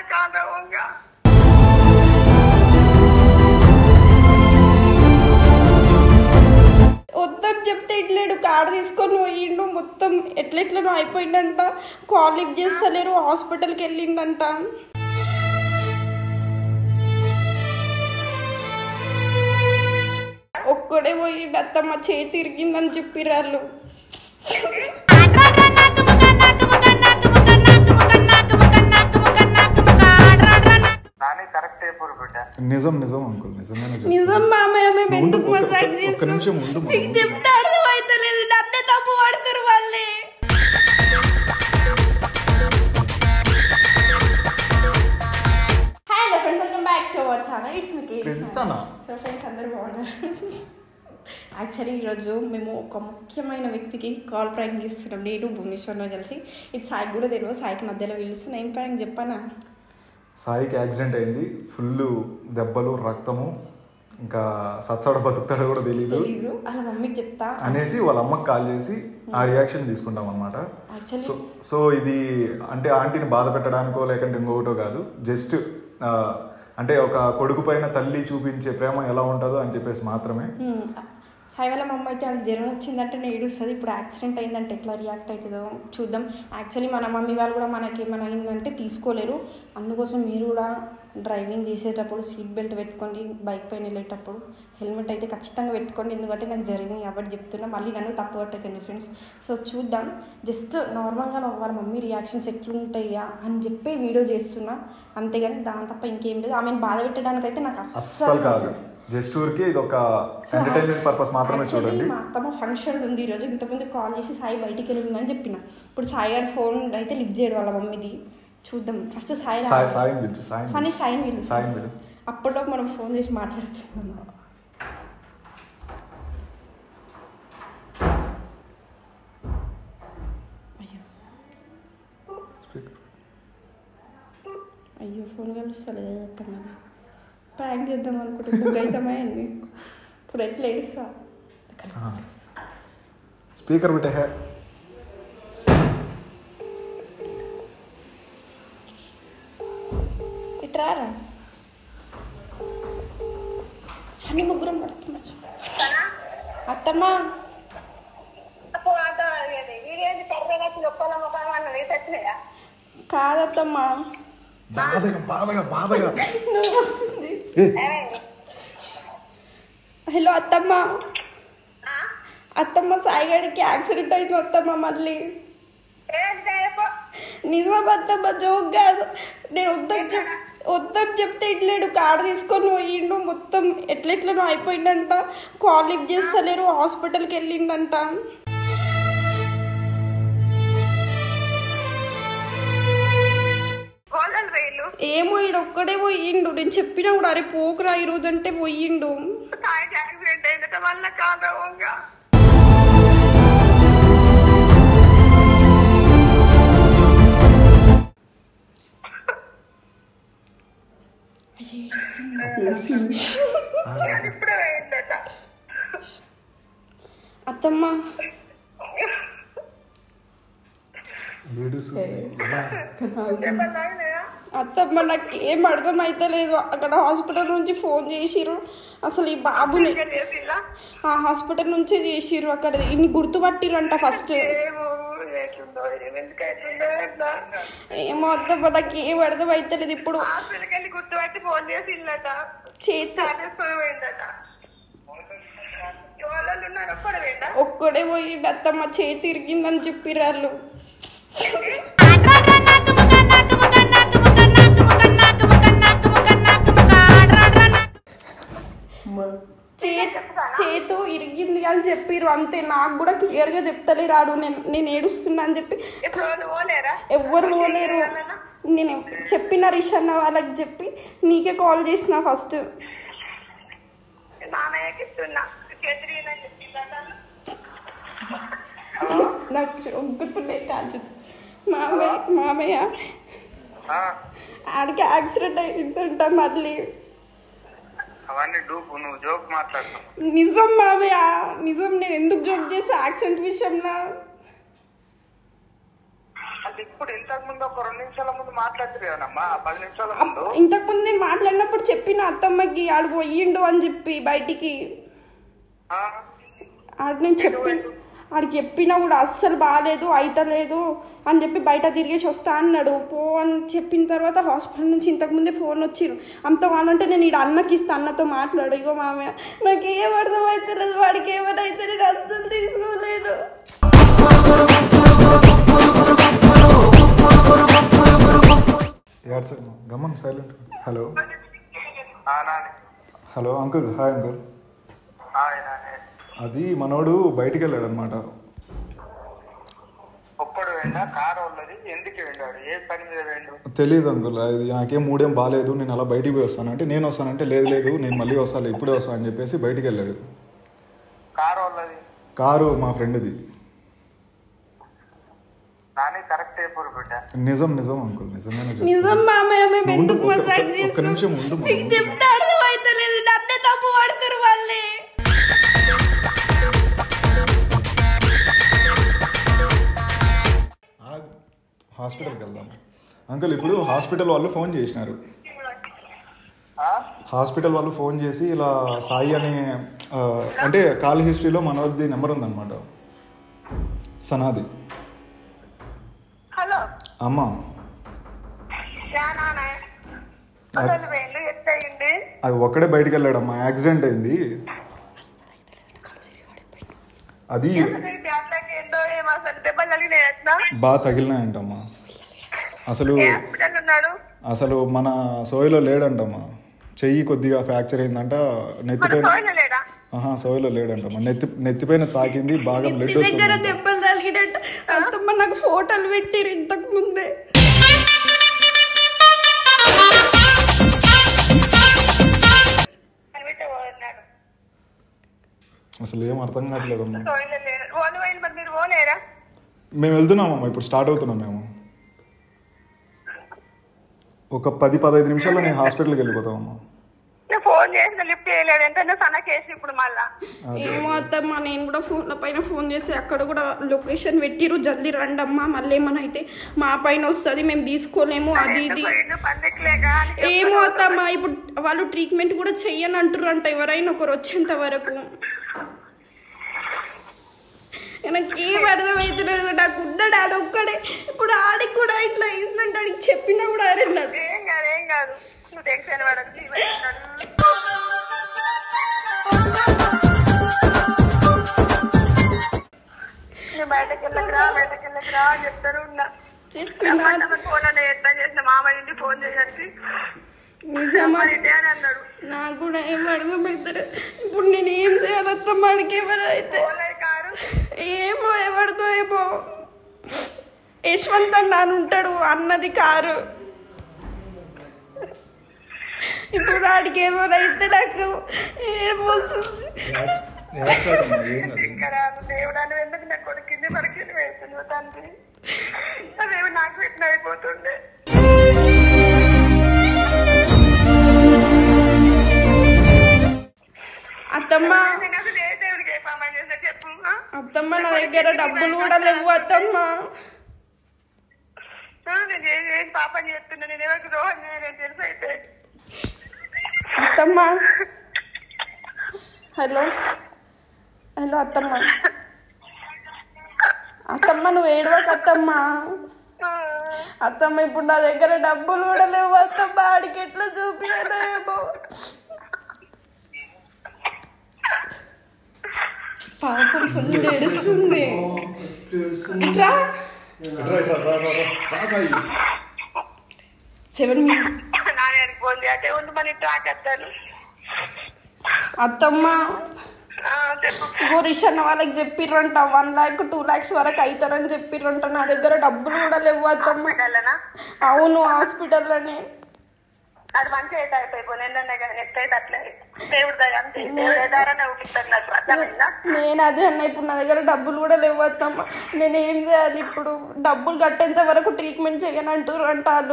కాదవంగా వద్దని చెప్తే ఇట్లేడు కారు తీసుకొని పోయిండు మొత్తం ఎట్లెట్లనో అయిపోయిందంట కాల్ లిఫ్ట్ చేస్తలేరు హాస్పిటల్కి వెళ్ళిండంట ఒక్కడే పోయిండు అత్తమ్మ చేతి ఇరిగిందని చెప్పిర్రు నిజం నిజం అంకుల్ నిజంగానే నిజం మామయ్య మేము ఎందుకు మజాక్ చేస్తాం మీకు చెప్తే అర్థమైతలేదు నన్నే తప్పు పడుతురు వాళ్ళే hello friends welcome back to our channel it's me KT so friends అందరూ బాగున్నారు యాక్చువల్లీ ఈరోజు మేము ఒక ముఖ్యమైన వ్యక్తికి కాల్ ప్రాంక్ చేస్తున్నాం నేను భువనేశ్వర్లో కలిసి ఇది సాయికి కూడా తెలియదు సాయికి మధ్యలో పిలుస్తున్నాం ఏం ప్రాంక్ చెప్పానా సాయికి యాక్సిడెంట్ అయింది ఫుల్ దెబ్బలు రక్తము ఇంకా సచ్చాడ బతుకుతాడో కూడా తెలియదు అలా మమ్మీకి చెప్తా అనేసి వాళ్ళ అమ్మకి కాల్ చేసి ఆ రియాక్షన్ తీసుకుంటాం అనమాట సో ఇది అంటే ఆంటీని బాధ పెట్టడానికో లేకంటే ఇంకొకటో కాదు జస్ట్ అంటే ఒక కొడుకు పైన తల్లి చూపించే ప్రేమ ఎలా ఉంటుందో అని చెప్పేసి మాత్రమే సాయి వాళ్ళ మమ్మ అయితే ఆమెకు జ్వరం వచ్చిందంటే ఏడుస్తుంది ఇప్పుడు యాక్సిడెంట్ అయిందంటే ఎట్లా రియాక్ట్ అవుతుందో చూద్దాం యాక్చువల్లీ మన మమ్మీ వాళ్ళు కూడా మనకి ఏమైనా అయిందంటే తీసుకోలేరు అందుకోసం మీరు కూడా డ్రైవింగ్ చేసేటప్పుడు సీట్ బెల్ట్ పెట్టుకోండి బైక్ పైన వెళ్ళేటప్పుడు హెల్మెట్ అయితే ఖచ్చితంగా పెట్టుకోండి ఎందుకంటే నాకు జరిగింది కాబట్టి చెప్తున్నా మళ్ళీ నన్ను తప్పు పట్టకండి ఫ్రెండ్స్ సో చూద్దాం జస్ట్ నార్మల్గా వాళ్ళ మమ్మీ రియాక్షన్స్ ఎట్లుంటాయా అని చెప్పి వీడియో చేస్తున్నా అంతేగాని దాని తప్ప ఇంకేం లేదు ఆమెను బాధ పెట్టడానికి అయితే నాకు అస్సలు కాదు జస్ట్ ఊరికి ఇది ఒక ఎంటర్టైన్మెంట్ పర్పస్ మాత్రమే చూడండి మా అత్తమ్మ ఫంక్షన్ ఉంది ఈరోజు ఇంతకుముందు కాల్ చేసి సాయి బయటికి వెళ్ళిందని చెప్పిన ఇప్పుడు సాయి గారి ఫోన్ అయితే లిఫ్ట్ చేయడం వాళ్ళ మమ్మీది చూద్దాం ఫస్ట్ సాయిని పిలు అప్పట్లో మనం ఫోన్ చేసి మాట్లాడుతున్నాం అయ్యో ఫోన్ కలుస్తలేదు అత్తమ్మ ప్రాంక్ చేద్దాం అనుకుంటే బుగ్గైతమైంది ఇప్పుడు ఎట్లా ఏడుస్తా స్పీకర్ పెట్టే ఇట్రారా ఫన్నీ ముగ్గురం పడుతున్నా అత్తమ్మ కాదత్తమ్మా వస్తుంది హలో అత్తమ్మ అత్తమ్మ సాయిగాడికి యాక్సిడెంట్ అయింది అత్తమ్మ మళ్ళీ నిజం అత్తమ్మ జోక్ కాదు నేను వద్దని చెప్తే ఇట్లేడు కారు తీసుకొని పోయిండు మొత్తం ఎట్లెట్లనో అయిపోయిందంట కాల్ లిఫ్ట్ చేస్తలేరు హాస్పిటల్కి వెళ్ళిండంట ఏమో ఈడు ఒక్కడే పోయిండు నేను చెప్పినా కూడా అరే పోకురా ఈరోజు అంటే పోయిండు అత్తమ్మ అత్తమ్మ నాకు ఏం అర్థం అయితే లేదు అక్కడ హాస్పిటల్ నుంచి ఫోన్ చేసిర్రు అసలు ఈ బాబుని ఆ హాస్పిటల్ నుంచే చేసిర్రు అక్కడ ఇన్ని గుర్తుపట్టిరంట ఫస్ట్ ఏమో అత్తమ్మ నాకు ఏం అర్థం అయితే లేదు ఇప్పుడు ఒక్కడే పోయిండు అత్తమ్మ చేతి ఇరిగిందని చెప్పిర్రు చేతు ఇరిగింది అని చెప్పిర్రు అంతే నాకు కూడా క్లియర్ గా చెప్తలేరాడు నేను ఏడుస్తున్నా అని చెప్పి ఎవ్వరు పోలేరు నేను చెప్పిన రిషన్న వాళ్ళకి చెప్పి నీకే కాల్ చేసిన ఫస్ట్ నాకు ఒగ్గుతున్నాయి కాదు మామయ్య ఆడికి యాక్సిడెంట్ అయిందంట మళ్ళీ నిజం మామయ్య నిజం నేను ఎందుకు జోక్ చేసా యాక్సిడెంట్ విషయంలో ఇప్పుడు ఇంతకు ముందు ఒక 2 నిమిషాల ముందు మాట్లాడుతున్నానమ్మా, 10 నిమిషాల ముందు. ఇంతకు ముందు నేను మాట్లాడినప్పుడు చెప్పిన అత్తమ్మకి ఆడు పోయిండు అని చెప్పి బయటికి. ఆడు నేను ఆడికి చెప్పినా కూడా అస్సలు బాగాలేదు అయితలేదు అని చెప్పి బయట తిరిగేసి వస్తా అన్నాడు. పో అని చెప్పిన తర్వాత హాస్పిటల్ నుంచి ఇంతకుముందే ఫోన్ వచ్చిరు. అంత కావాలంటే నేను ఇక్కడ అన్నకి ఇస్తా, అన్నతో మాట్లాడు. ఇగో మామయ్య నాకు ఏం అర్థం అవుతలేదు, వాడికి ఏమైనా అయితే నేను అస్సలు తీసుకోలేను. Come on silent. Hello hello uncle. Hi uncle. అది మనోడు బయటికి వెళ్ళాడు అనమాట. తెలియదు అంకుల్, అది నాకేం మూడేం బాగాలేదు, నేను అలా బయటికి పోయి వస్తాను అంటే నేను వస్తానంటే లేదు నేను మళ్ళీ వస్తాను ఇప్పుడే వస్తాను అని చెప్పేసి బయటికి వెళ్ళాడు. కారు మా ఫ్రెండ్ది. నిజం అంకుల్, నిజం మామయ్య. మేము ఎందుకు ఒక్క నిమిషం ఉండు. నన్నే తప్పు పడుతురు వాళ్ళే. హాస్పిటల్కి వెళ్దాం అంకుల్. ఇప్పుడు హాస్పిటల్ వాళ్ళు ఫోన్ చేసినారు. హాస్పిటల్ వాళ్ళు ఫోన్ చేసి ఇలా సాయి అని అంటే కాల్ హిస్టరీలో మనోది నెంబర్ ఉందన్నమాట, సనాది. అమ్మా అది ఒక్కడే బయటికి వెళ్ళాడమ్మా, యాక్సిడెంట్ అయింది. అది బాగా తగిలినాయంటమ్మా. అసలు మన సోయిలో లేడంటమ్మా. చెయ్యి కొద్దిగా ఫ్రాక్చర్ అయిందంట. నెత్తిపైన సోయిలో లేడంటమ్మా. నెత్తిపైన తాకింది, బాగా బ్లడ్ వస్తుంది. దెబ్బలు తగిలినట్టు అంతమ్మా నాకు ఫోటోలు పెట్టిరు ఇంతకు ముందే. అసలు ఏం అర్థం కావట్లేదమ్మా. మేము వెళ్తున్నామమ్మా, ఇప్పుడు స్టార్ట్ అవుతున్నాం. మేము ఒక 10-15 నిమిషాల్లో నేను హాస్పిటల్కి వెళ్ళిపోతామమ్మా. ఏమో అత్తమ్మా, నేను కూడా ఫోన్ల పైన ఫోన్ చేసి అక్కడ కూడా లొకేషన్ పెట్టిరు, జల్దీ రండమ్మా, మళ్ళీ ఏమైనా అయితే మా పైన వస్తుంది, మేము తీసుకోలేము అది ఇది. ఏమో అత్తమ్మా, ఇప్పుడు వాళ్ళు ట్రీట్మెంట్ కూడా చెయ్యని అంటారు ఎవరైనా ఒకరు వచ్చేంత వరకు. నాకు ఏం అర్థమవుతలేదు. నాకు ఉన్నాడు ఆడు ఒక్కడే. ఇప్పుడు ఆడికి కూడా ఇట్లా అయిందంటే ఆడికి చెప్పినా కూడా అరేన్నాడు. నాకు కూడా ఏం అర్థమవుతారు. ఇప్పుడు నేను ఏం చేయాలి అత్తమ్మ? ఆడికి ఎవరు అయితే ఏమో ఎవరితో ఏమో యశ్వంత్ అన్న ఉంటాడు, అన్నది కారు. ఇప్పుడు ఆడికి ఎవరైతే నాకు ఏమొస్తుంది. నాకు పెట్టిన అయిపోతుండే. అత్తమ్మ అత్తమ్మ నా దగ్గర డబ్బులు కూడా లేవు అత్తమ్మ. పాపం చెప్తున్నా, నేను ఎవరికి ద్రోహం చేయలేదు తెలుసు. అయితే అత్తమ్మ హలో అత్తమ్మ నువ్వు ఏడవకు అత్తమ్మ. అత్తమ్మ ఇప్పుడు నా దగ్గర డబ్బులు కూడా లేవు అత్తమ్మ. ఆడికి ఎట్లా చూపించలేమో. పాపం ఫుల్ ఏడుస్తుంది. ఇట్లా 7 minutes అత్తమ్మ. ఇగో రిషన్న వాళ్ళకి చెప్పిర్రంట 1 lakh 2 lakhs వరకు అవుతారని చెప్పిర్రంట. నా దగ్గర డబ్బులు కూడా లేవు అత్తమ్మ. అవును, హాస్పిటల్లోనే. నేను అదే అన్న, ఇప్పుడు నా దగ్గర డబ్బులు కూడా లేవు అత్తమ్మ. నేను ఏం చేయాలి ఇప్పుడు? డబ్బులు కట్టేంత వరకు ట్రీట్మెంట్ చేయనంటారు అంటారు.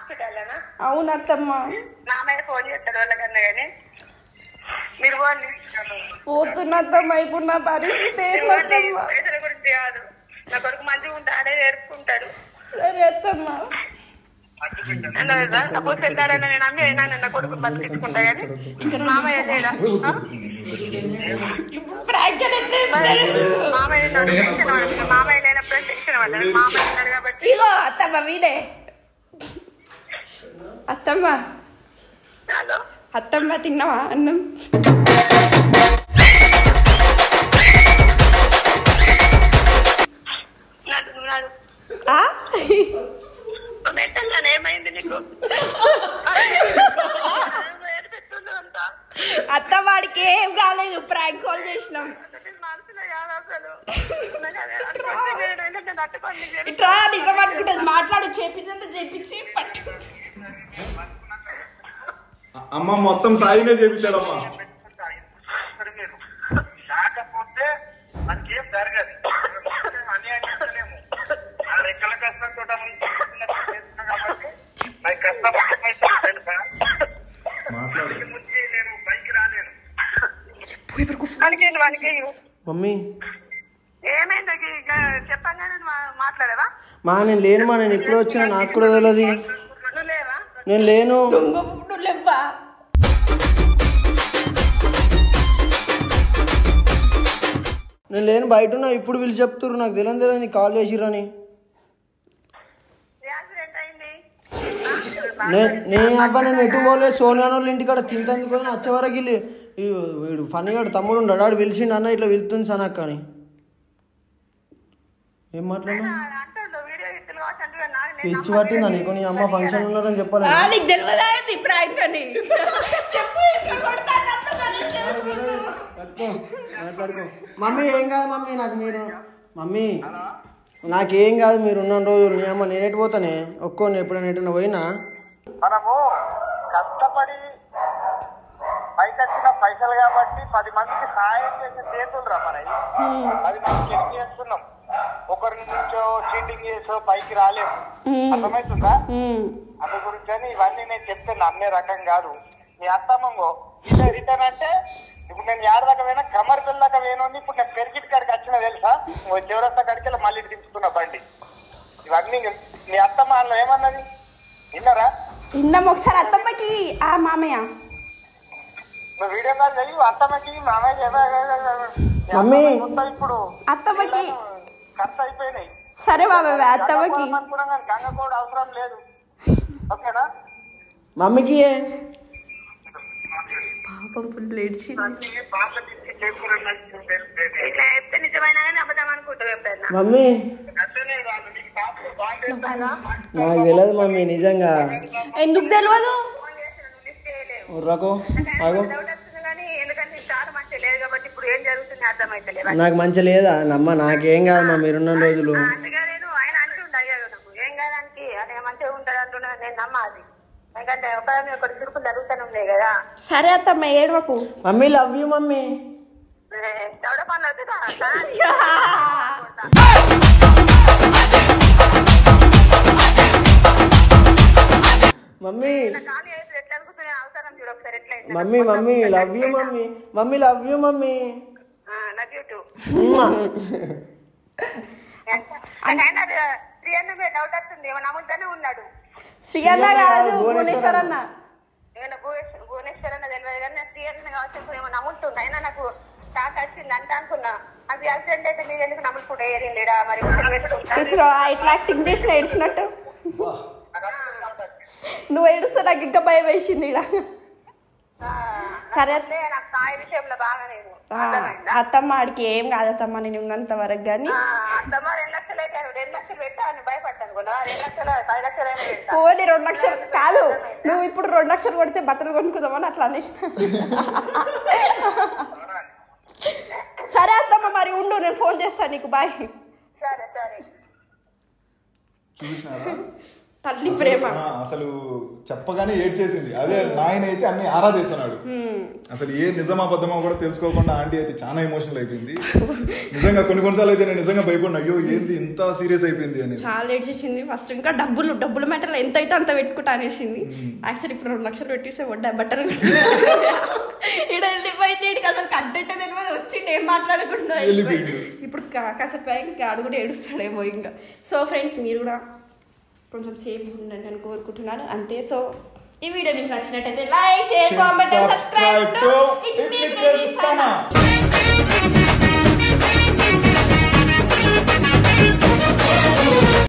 అవునత్తమ్మ. నా మీద ఫోన్ చేస్తాడు వాళ్ళకన్నా కానీ మీరు పోండి. పోతున్నా అత్తమ్మ, ఇప్పుడు నా పరిస్థితి ఏంటత్తమ్మ? పైసల గురించి కాదు, నా కొడుకు మంచిగా ఉంటా అనే నేర్పుకుంటాడు. సరే అత్తమ్మ. సపోజ్ వెళ్తాడని నేను అమ్మి అయినా నా కొడుకు బతికించుకుంటా కానీ మామయ్య లేడా? మామయ్య లేనప్పుడే టెన్షన్ పడ్డాడు. మామయ్య ఉన్నాడు కాబట్టి. ఇగో అత్తమ్మ వీడే. అత్తమ్మ హలో అత్తమ్మ తిన్నావా అన్నం? ఏమైంది నీకు? అత్తవాడికి ఏం కాలేదు, ప్రాంక్ కాల్ చేసినాం. ఇట్లా నిజం అనుకుంటుంది, మాట్లాడు, చేపించంతా చేపించి పట్టు. అమ్మ మొత్తం సాయినే చేపించాడమ్మా. కాకపోతే మనకేం జరగదు, అన్యాయం చేస్తలేము. రెక్కల కష్టంతో కాబట్టి నాకు కష్టం తెలుసా? ముందు నేను బైక్ రాలేను. మమ్మీ ఏమైంది చెప్పంగా మాట్లాడవా? మా నేను లేను మా, నేను ఎప్పుడు వచ్చినా నాకు కూడా తెలియదు. నువ్వు లేవా? నేను లేను. లేవా? నేను లేను, బయట ఉన్నా. ఇప్పుడు వీళ్ళు చెప్తున్నారు, నాకు తెలియదు నీకు కాల్ చేసిర్రని. నేను అబ్బా నేను ఎటు పోలేదు, సోనియా వాళ్ళ ఇంటికాడ తింటందుకు పోయి వచ్చే వరకు వెళ్ళి వీడు ఫన్నీగాడు తమ్ముడు ఉన్నాడు, వాడు పిలిచిండు అన్న ఇట్లా వెళ్తుంది సనక్క అని. ఏం మాట్లాడినా పిచ్చి పట్టిందా నీకు? నీ అమ్మ ఫంక్షన్ ఉన్నారని చెప్పాలి. మాట్లాడుకో మమ్మీ, ఏం కాదు మమ్మీ, నాకు మీరు మమ్మీ నాకేం కాదు, మీరు ఉన్న రోజులు. నీ అమ్మ నేను ఎటు పోతానే ఒక్కోని ఎప్పుడైనా ఎటైనా పోయినా. మనము కష్టపడి పైకి వచ్చిన పైసలు కాబట్టి 10 మందికి సహాయం చేసే చేతులు రా మనవి. 10 మందికి ఎన్ని చేస్తున్నాం, ఒకరి నుంచో చీటింగ్ చేసో పైకి రాలేము. అర్థమవుతుందా? అందు గురించి అని ఇవన్నీ నేను చెప్తున్నా, అమ్మే రకం కాదు. నీ అత్తమ్మంగో ఇదే రిటర్న్ అంటే ఇప్పుడు నేను ఏడదాకా పోయినా కమర్ పిల్లదాకా పోయినా, ఇప్పుడు నేను పెరిగిట్ కాడికి వచ్చినా తెలుసా? చివరస్తా కాడికి మళ్ళీ దింపుతున్నా బండి. ఇవన్నీ నీ అత్తమ్మ అందులో ఏమన్నది విన్నారా? విన్నాం. ఒకసారి అత్తమ్మకి ఆ మామయ్య నువ్వు వీడియో కాల్ చేయి, అత్తమ్మకి మామయ్య మమ్మీ ఇప్పుడు అత్తమ్మకి కష్ట అయిపోయినాయి. సరే బాబాయ్ అత్తమ్మకి అనుకున్నాం కానీ గంగ కూడా అవసరం లేదు. ఓకేనా? మమ్మీకి పాపం ఫుల్ ఏడ్చి మమ్మీ నాకు తెలియదు మమ్మీ నిజంగా. ఎందుకు తెలియదు? ఉర్రకు ఆగు, నాకు మంచి లేదా నమ్మ, నాకేం కాదు మా మీరున్న రోజులు. సరే అత్తమ్మ ఏడవకు. Mummy love you mummy. Mummy mummy mummy love you mummy. Mummy love you mummy. Sri అన్న కాదు, భువనేశ్వర్ అన్న. భువనేశ్వర్ అన్న తెలియదు కానీ శ్రీ అన్న కావచ్చు ఏమో నమ్ముతుంది. అయినా నాకు టాక్ వచ్చింది అంటే అనుకున్నా. అది యాక్సిడెంట్ అయితే మీరు ఎందుకు నమ్ముకుంటే ఏరిండా మరి ఇట్లా యాక్టింగ్ చేసిన ఏడ్చినట్టు. నువ్వు ఏడుస్తా నాకు ఇంకా భయం వేసింది. సరే నాకు స్థాయి విషయంలో బాగా నేను అత్తమ్మ ఆడికి ఏం కాదత్తమ్మ, నేను ఉన్నంత వరకు కానీ. అత్తమ్మ 2 లక్షలు అయితే 2 లక్షలు పెట్టాను భయపడ్డాను. 2 లక్షలు 10 లక్షలు పోనీ 2 లక్షలు కాదు, నువ్వు ఇప్పుడు 2 లక్షలు కొడితే బట్టలు కొనుక్కుందామని అట్లా అనేసిన. సరే అత్తమ్మ మరి ఉండు, నేను ఫోన్ చేస్తాను నీకు. బాయ్. చూసినారా తల్లి ప్రేమ అసలు చెప్పగానే ఏడ్ చేసింది. అదే నాయన అయితే అన్ని ఆరాధించున్నాడు. అసలు ఏ నిజమాబద్ధమో కూడా తెలుసుకోకుండా ఆంటీ అయితే చాలా ఎమోషనల్ అయిపోయింది. నిజంగా కొన్నిసార్లు అయితే నేను నిజంగా భయపడిన, అయ్యో ఏంది ఇంత సీరియస్ అయిపోయింది అని. చాలా ఏడ్ చేసింది. ఫస్ట్ ఇంకా డబ్బులు మ్యాటర్ ఎంత అయితే అంత పెట్టుకుంటా అనేసింది. యాక్చువల్లీ ఇప్పుడు 2 లక్షలు పెట్టేస్తే బట్టలు ఇక్కడ వెళ్ళిపోయింది. అసలు కంటెంట్ తెలియదు, వచ్చిండి ఏం మాట్లాడకుండా ఇప్పుడు కాసేపు ఇంకా అది కూడా ఏడుస్తాడేమో ఇంకా. సో ఫ్రెండ్స్, మీరు కూడా కొంచెం సేఫ్ ఉండండి అని కోరుకుంటున్నాను అంతే. సో ఈ వీడియో మీకు నచ్చినట్టయితే like, share, comment and subscribe to it's me crazy Sana.